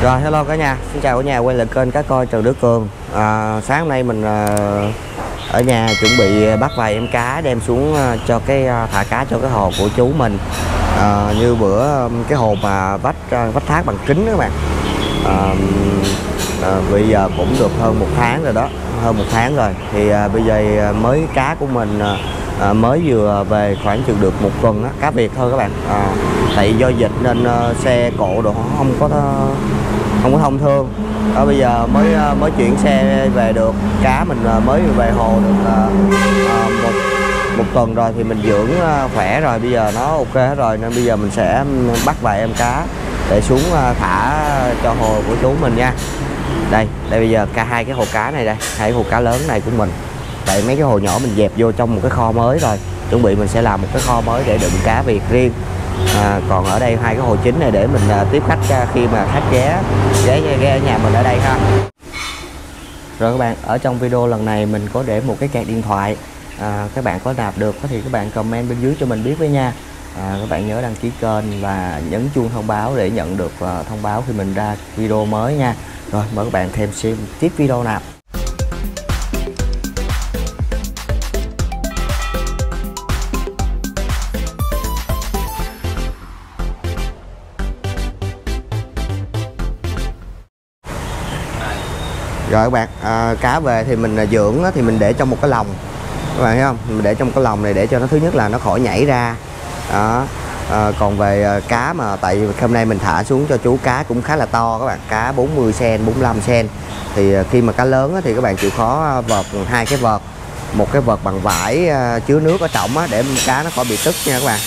Rồi hello cả nhà, xin chào cả nhà quay lại kênh Cá Coi Trần Đức Cường. Sáng hôm nay mình ở nhà chuẩn bị bắt vài em cá đem xuống cho thả cá cho cái hồ của chú mình. Như bữa cái hồ mà vách thác bằng kính đó các bạn. Bây giờ cũng được hơn 1 tháng rồi đó, hơn 1 tháng rồi. Thì bây giờ mới cá của mình mới vừa về khoảng chừng được 1 tuần á, cá Việt thôi các bạn. Tại do dịch nên xe cộ đồ không có thông thương. Bây giờ mới chuyển xe về được, cá mình mới về hồ được một tuần rồi thì mình dưỡng khỏe rồi, bây giờ nó ok hết rồi nên bây giờ mình sẽ bắt vài em cá để xuống thả cho hồ của chú mình nha. Đây bây giờ hai cái hồ cá này đây, hai cái hồ cá lớn này của mình. Tại mấy cái hồ nhỏ mình dẹp vô trong một cái kho mới rồi, chuẩn bị mình sẽ làm một cái kho mới để đựng cá Việt riêng. Còn ở đây hai cái hồ chính này để mình tiếp khách khi mà khách ghé ở nhà mình ở đây ha. Rồi các bạn, ở trong video lần này mình có để một cái card điện thoại. Các bạn có nạp được thì các bạn comment bên dưới cho mình biết với nha. Các bạn nhớ đăng ký kênh và nhấn chuông thông báo để nhận được thông báo khi mình ra video mới nha. Rồi mời các bạn thêm xem tiếp video nào. Rồi các bạn, cá về thì mình dưỡng thì mình để trong một cái lồng, các bạn thấy không? Mình để trong cái lồng này để cho nó, thứ nhất là nó khỏi nhảy ra đó. Còn về cá mà tại vì hôm nay mình thả xuống cho chú cá cũng khá là to các bạn, cá 40 cm 45 cm. Thì khi mà cá lớn thì các bạn chịu khó vợt hai cái vợt, một cái vợt bằng vải chứa nước ở trọng để cá nó khỏi bị tức nha các bạn.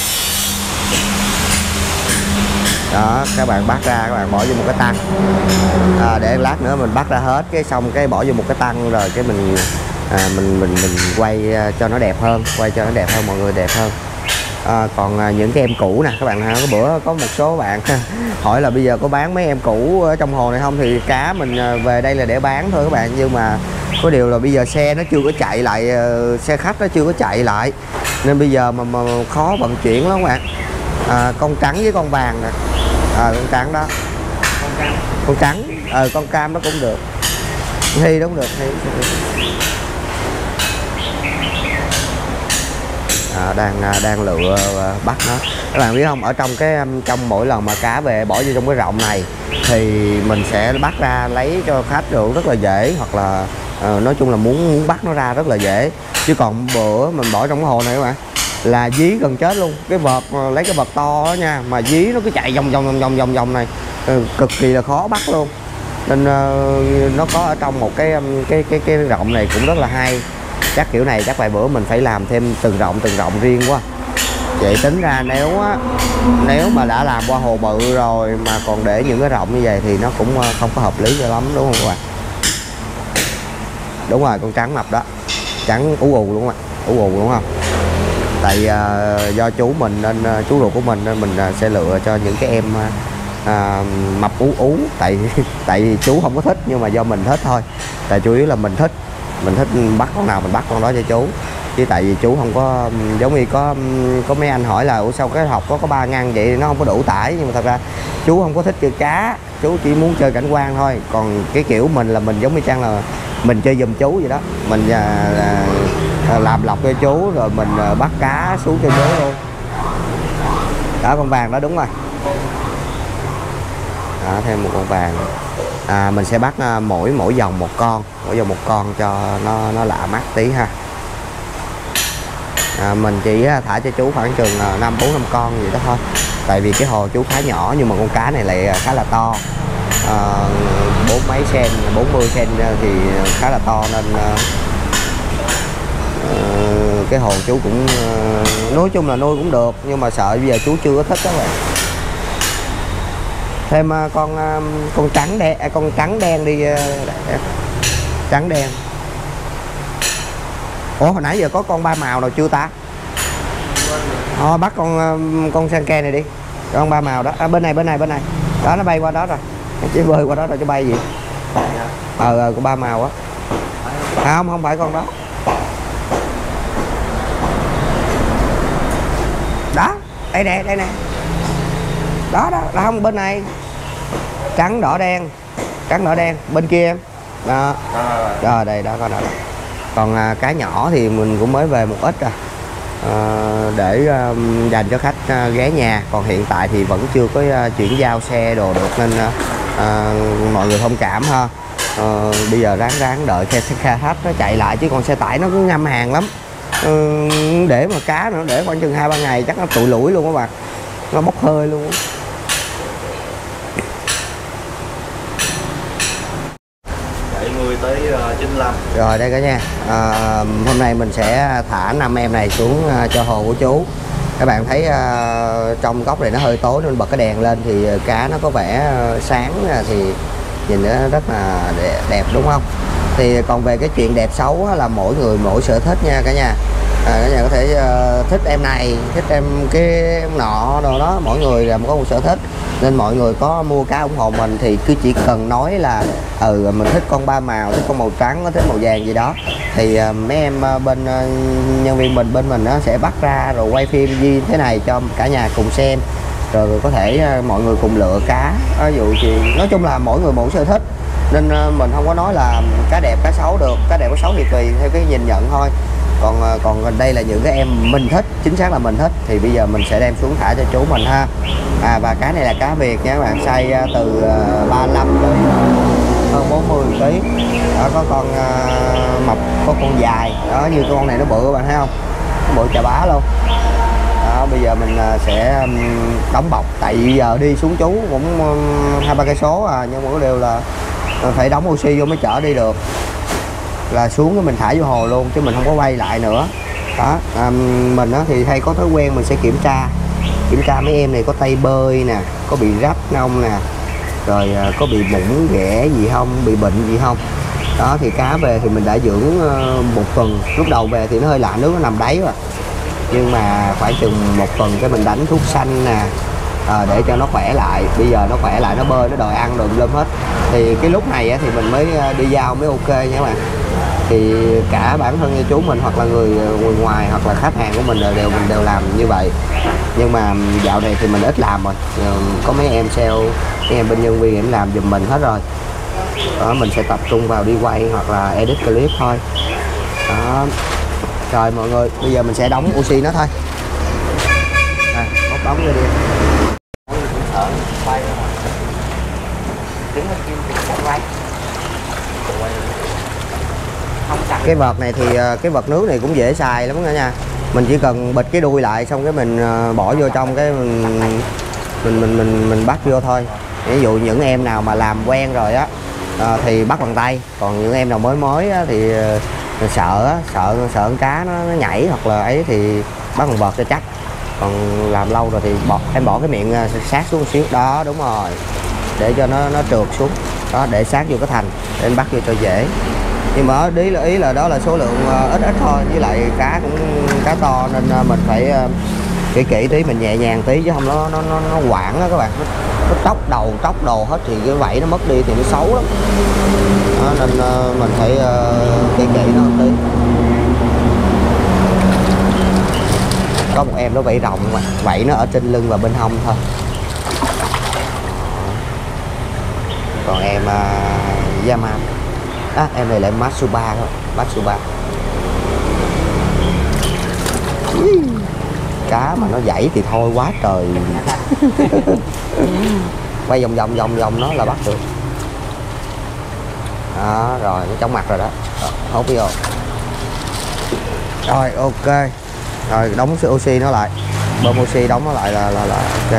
Đó, các bạn bắt ra, các bạn bỏ vô một cái tăng, để lát nữa mình bắt ra hết cái xong cái bỏ vô một cái tăng rồi cái mình quay cho nó đẹp hơn, mọi người đẹp hơn. Còn những cái em cũ nè các bạn, có bữa có một số bạn hỏi là bây giờ có bán mấy em cũ ở trong hồ này không, thì cá mình về đây là để bán thôi các bạn, nhưng mà có điều là bây giờ xe nó chưa có chạy lại, xe khách nó chưa có chạy lại nên bây giờ mà khó vận chuyển lắm các bạn. Con trắng với con vàng nè, con trắng đó, con trắng, con cam nó cũng được, Thi nó cũng được, đang lựa bắt nó. Các bạn biết không, ở trong mỗi lần mà cá về bỏ vô trong cái rộng này thì mình sẽ bắt ra lấy cho khách được rất là dễ, hoặc là nói chung là muốn bắt nó ra rất là dễ. Chứ còn bữa mình bỏ trong cái hồ này các bạn là dí gần chết luôn, cái vợt lấy cái vợt to đó nha, mà dí nó cứ chạy vòng này, cực kỳ là khó bắt luôn. Nên nó có ở trong một cái rộng này cũng rất là hay. Chắc kiểu này chắc vài bữa mình phải làm thêm từng rộng riêng quá. Vậy tính ra nếu mà đã làm qua hồ bự rồi mà còn để những cái rộng như vậy thì nó cũng không có hợp lý cho lắm, đúng không các bạn? Đúng rồi, con trắng mập đó, trắng ú ù luôn á, ú ù đúng không? Tại do chú mình nên chú ruột của mình nên mình sẽ lựa cho những cái em mập ú, tại vì chú không có thích, nhưng mà do mình thích thôi. Tại chủ yếu là mình thích bắt con nào mình bắt con đó cho chú, chứ tại vì chú không có giống như có mấy anh hỏi là ủa sao cái học có 3 ngăn vậy thì nó không có đủ tải, nhưng mà thật ra chú không có thích chơi cá, chú chỉ muốn chơi cảnh quan thôi. Còn cái kiểu mình là mình giống như chăng là mình chơi giùm chú vậy đó, mình làm lọc cho chú rồi mình bắt cá xuống cho chú luôn. Đó, con vàng đó, đúng rồi đó, thêm một con vàng. Mình sẽ bắt mỗi vòng một con cho nó lạ mắt tí ha. Mình chỉ thả cho chú khoảng chừng 4-5 con gì đó thôi, tại vì cái hồ chú khá nhỏ nhưng mà con cá này lại khá là to, 40 mấy cm 40 cm thì khá là to, nên cái hồ chú cũng nói chung là nuôi cũng được, nhưng mà sợ bây giờ chú chưa có thích các bạn. Thêm con trắng đen, con trắng đen đi, trắng đen. Ủa hồi nãy giờ có con 3 màu nào chưa ta? Bắt con san ke này đi, con 3 màu đó, bên này đó, nó bay qua đó rồi, chỉ bơi qua đó rồi chứ bay gì. Con 3 màu á. Không phải con đó. Đó, đây nè. Đó, không bên này. Trắng đỏ đen, trắng đỏ đen bên kia em đó. Rồi đây đó con đó. Còn cá nhỏ thì mình cũng mới về một ít rồi, để dành cho khách ghé nhà. Còn hiện tại thì vẫn chưa có chuyển giao xe đồ được nên mọi người thông cảm ha. Bây giờ ráng đợi xe khách nó chạy lại, chứ còn xe tải nó cứ ngâm hàng lắm. Để mà cá nữa để khoảng chừng 2-3 ngày chắc nó tụi lủi luôn các bạn, nó bốc hơi luôn. 70 tới 95. Rồi đây cả nhà, hôm nay mình sẽ thả 5 em này xuống cho hồ của chú. Các bạn thấy trong góc này nó hơi tối nên bật cái đèn lên thì cá nó có vẻ sáng, thì nhìn nó rất là đẹp đúng không? Thì còn về cái chuyện đẹp xấu là mỗi người mỗi sở thích nha cả nhà. Cả nhà có thể thích em này, thích em cái nọ đồ đó, mỗi người là có một sở thích. Nên mọi người có mua cá ủng hộ mình thì cứ chỉ cần nói là mình thích con 3 màu, thích con màu trắng, thích màu vàng gì đó, thì mấy em bên nhân viên mình bên mình nó sẽ bắt ra rồi quay phim như thế này cho cả nhà cùng xem, rồi có thể mọi người cùng lựa cá. Ví dụ thì nói chung là mỗi người mỗi sở thích nên mình không có nói là cá đẹp cá xấu được, cá đẹp cá xấu thì tùy theo cái nhìn nhận thôi. Còn đây là những cái em mình thích, chính xác là mình thích, thì bây giờ mình sẽ đem xuống thả cho chú mình ha. Và cá này là cá Việt nha các bạn, size từ 35 tới hơn 40 kg. Đó, có con mập, có con dài đó, như con này nó bự các bạn thấy không, nó bự chà bá luôn. Đó, bây giờ mình sẽ đóng bọc, tại vì giờ đi xuống chú cũng 2-3 cây số nhưng mà có điều là phải đóng oxy vô mới chở đi được, là xuống cái mình thả vô hồ luôn chứ mình không có quay lại nữa. Đó, mình thì hay có thói quen mình sẽ kiểm tra mấy em này có tay bơi nè, có bị rách không nè, rồi có bị bụng ghẻ gì không, bị bệnh gì không. Đó thì cá về thì mình đã dưỡng một tuần, lúc đầu về thì nó hơi lạ, nước nó nằm đáy rồi, nhưng mà khoảng chừng một tuần cái mình đánh thuốc xanh nè, để cho nó khỏe lại. Bây giờ nó khỏe lại, nó bơi, nó đòi ăn đùm lum hết. Thì cái lúc này thì mình mới đi giao mới ok nha các bạn. Thì cả bản thân như chú mình hoặc là người ngoài hoặc là khách hàng của mình đều làm như vậy. Nhưng mà dạo này thì mình ít làm rồi, có mấy em sale, mấy em bên nhân viên em làm giùm mình hết rồi. Đó, mình sẽ tập trung vào đi quay hoặc là edit clip thôi. Đó. Rồi mọi người, bây giờ mình sẽ đóng oxy nó thôi. Bóc đóng ra đi. Cái vợt này thì cái vợt nước này cũng dễ xài lắm nha. Mình chỉ cần bịt cái đuôi lại xong cái mình bỏ vô trong cái mình bắt vô thôi. Ví dụ những em nào mà làm quen rồi á thì bắt bằng tay, còn những em nào mới á, thì sợ con cá nó nhảy hoặc là ấy thì bắt bằng vợt cho chắc. Còn làm lâu rồi thì em bỏ cái miệng sát xuống một xíu đó, đúng rồi, để cho nó trượt xuống đó, để sát vô cái thành để anh bắt vô cho dễ. Nhưng mà ý là đó là số lượng ít thôi, với lại cá cũng cá to nên mình phải kỹ tí, mình nhẹ nhàng tí chứ không nó quảng đó các bạn, nó tóc đầu tóc đồ hết thì cái vảy nó mất đi thì nó xấu lắm đó, nên mình phải kỹ nó một tí. Có một em nó vảy rộng mà vảy nó ở trên lưng và bên hông thôi. Còn em Yaman em này lại Matsuba thôi, Matsuba. Cá mà nó dãy thì thôi quá trời. Quay vòng nó là bắt được. Đó, rồi nó trong mặt rồi đó, hốt vô. Rồi ok, rồi đóng oxy nó lại, bơm oxy đóng nó lại là ok.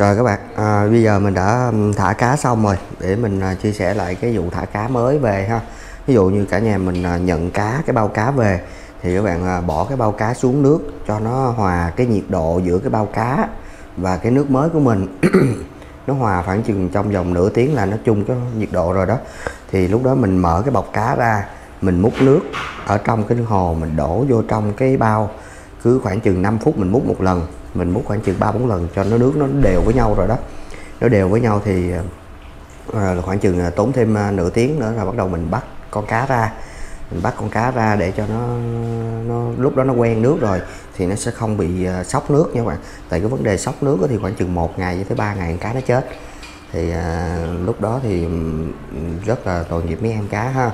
Rồi các bạn, bây giờ mình đã thả cá xong rồi, để mình chia sẻ lại cái vụ thả cá mới về ha. Ví dụ như cả nhà mình nhận cái bao cá về thì các bạn bỏ cái bao cá xuống nước cho nó hòa cái nhiệt độ giữa cái bao cá và cái nước mới của mình. Nó hòa khoảng chừng trong vòng nửa tiếng là nó chung cái nhiệt độ rồi đó. Thì lúc đó mình mở cái bọc cá ra, mình múc nước ở trong cái hồ, mình đổ vô trong cái bao. Cứ khoảng chừng 5 phút mình múc một lần, mình múc khoảng chừng 3-4 lần cho nó nước nó đều với nhau rồi đó. Nó đều với nhau thì khoảng chừng tốn thêm nửa tiếng nữa là bắt đầu mình bắt con cá ra. Mình bắt con cá ra để cho nó lúc đó nó quen nước rồi thì nó sẽ không bị sốc nước nha các bạn. Tại cái vấn đề sốc nước thì khoảng chừng 1 ngày tới 3 ngày cá nó chết. Thì lúc đó thì rất là tội nghiệp mấy em cá ha.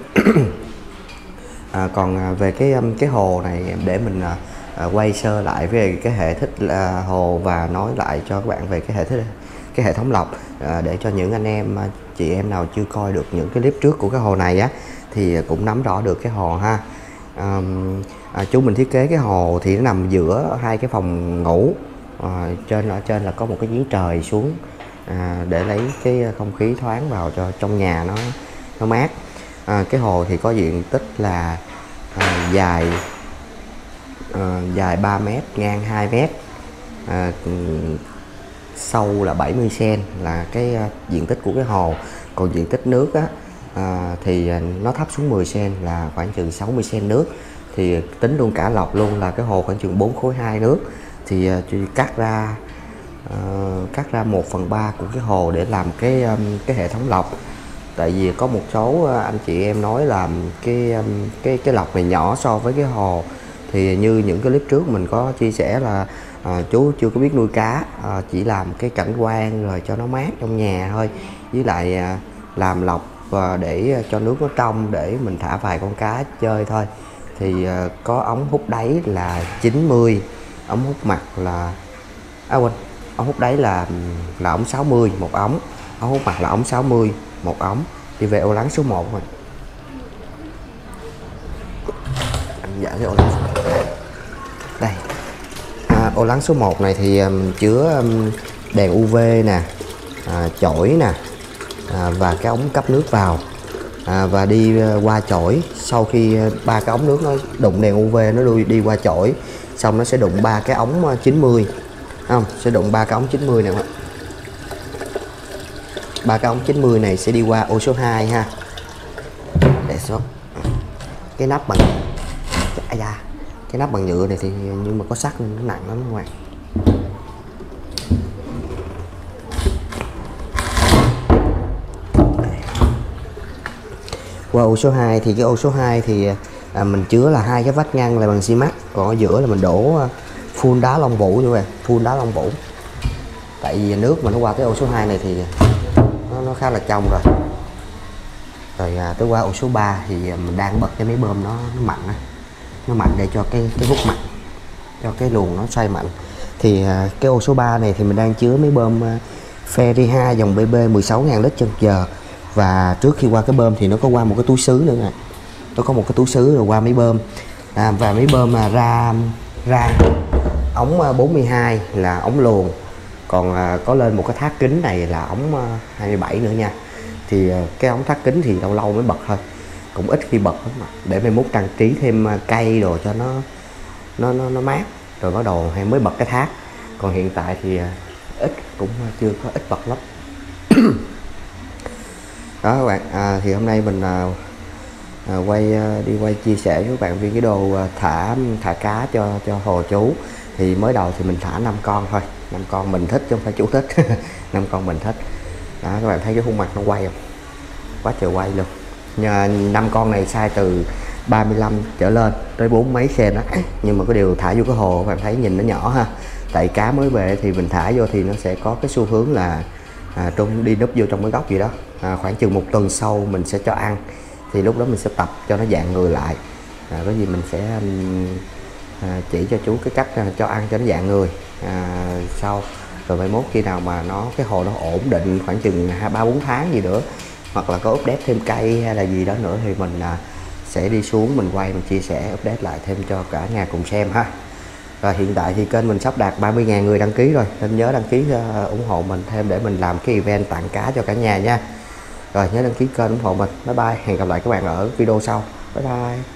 Còn về cái hồ này để mình quay sơ lại về cái hệ thích hồ và nói lại cho các bạn về cái hệ thống lọc, để cho những anh em chị em nào chưa coi được những cái clip trước của cái hồ này á thì cũng nắm rõ được cái hồ ha. Chú mình thiết kế cái hồ thì nó nằm giữa hai cái phòng ngủ, ở trên là có một cái giếng trời xuống để lấy cái không khí thoáng vào cho trong nhà nó mát. Cái hồ thì có diện tích là dài 3 m, ngang 2 m, sâu là 70 cm là cái diện tích của cái hồ. Còn diện tích nước á thì nó thấp xuống 10 cm là khoảng chừng 60 cm nước. Thì tính luôn cả lọc luôn là cái hồ khoảng chừng 4 khối 2 nước. Thì cắt ra 1/3 của cái hồ để làm cái hệ thống lọc. Tại vì có một số anh chị em nói là cái lọc này nhỏ so với cái hồ. Thì như những cái clip trước mình có chia sẻ là chú chưa có biết nuôi cá, chỉ làm cái cảnh quan rồi cho nó mát trong nhà thôi, với lại làm lọc để cho nước nó trong để mình thả vài con cá chơi thôi. Thì có ống hút đáy là 90, ống hút mặt là ống hút đáy là ống 60 một ống, ống hút mặt là ống 60 một ống. Đi về ô lắng số 1 rồi. Anh dở cái ô lắng số 1 đây. Ô lắng số 1 này thì chứa đèn UV nè, chổi nè, và cái ống cấp nước vào, và đi qua chổi. Sau khi 3 cái ống nước nó đụng đèn UV, nó đi qua chổi, xong nó sẽ đụng 3 cái ống 90 không, sẽ đụng 3 cái ống 90 nè. 3 cái ống 90 này sẽ đi qua ô số 2 ha. Để số cái nắp bằng cái nắp bằng nhựa này thì nhưng mà có sắt nên nó nặng lắm các bạn. Qua ô số 2 thì cái ô số 2 thì mình chứa là 2 cái vách ngăn là bằng xi măng, còn ở giữa là mình đổ full đá Long Vũ các bạn, full đá Long Vũ. Tại vì nước mà nó qua tới ô số 2 này thì nó khá là trong rồi. Rồi tới qua ô số 3 thì mình đang bật cái máy bơm nó mạnh á. Nó mạnh để cho cái hút mạnh, cho cái luồng nó xoay mạnh. Thì cái ô số 3 này thì mình đang chứa máy bơm Feriha dòng BB 16.000 lít/giờ. Và trước khi qua cái bơm thì nó có qua một cái túi sứ nữa nè. Nó có một cái túi sứ rồi qua máy bơm. Và máy bơm ra ống 42 là ống luồn. Còn có lên một cái thác kính này là ống 27 nữa nha. Thì cái ống thác kính thì lâu lâu mới bật thôi, cũng ít khi bật lắm mà. Để mai mốt trang trí thêm cây đồ cho nó mát rồi bắt đầu hay mới bật cái thác. Còn hiện tại thì ít, cũng chưa có ít bật lắm. Đó các bạn, thì hôm nay mình quay chia sẻ với các bạn về cái đồ thả cá cho hồ chú. Thì mới đầu thì mình thả 5 con thôi, 5 con mình thích chứ không phải chú thích. 5 con mình thích. Đó, các bạn thấy cái khuôn mặt nó quay không? Quá trời quay luôn. 5 con này size từ 35 trở lên tới 40 mấy cm đó. Nhưng mà cái điều thả vô cái hồ các bạn thấy nhìn nó nhỏ ha. Tại cá mới về thì mình thả vô thì nó sẽ có cái xu hướng là đi núp vô trong cái góc gì đó. Khoảng chừng 1 tuần sau mình sẽ cho ăn. Thì lúc đó mình sẽ tập cho nó dạng người lại. Có gì mình sẽ chỉ cho chú cái cách cho ăn cho nó dạng người sau. Rồi mai mốt khi nào mà cái hồ nó ổn định khoảng chừng 3-4 tháng gì nữa, hoặc là có update thêm cây hay là gì đó nữa thì mình sẽ đi xuống mình quay, mình chia sẻ update lại thêm cho cả nhà cùng xem ha. Rồi hiện tại thì kênh mình sắp đạt 30.000 người đăng ký rồi, nên nhớ đăng ký ủng hộ mình thêm để mình làm cái event tặng cá cho cả nhà nha. Rồi nhớ đăng ký kênh ủng hộ mình. Bye bye, hẹn gặp lại các bạn ở video sau. Bye bye.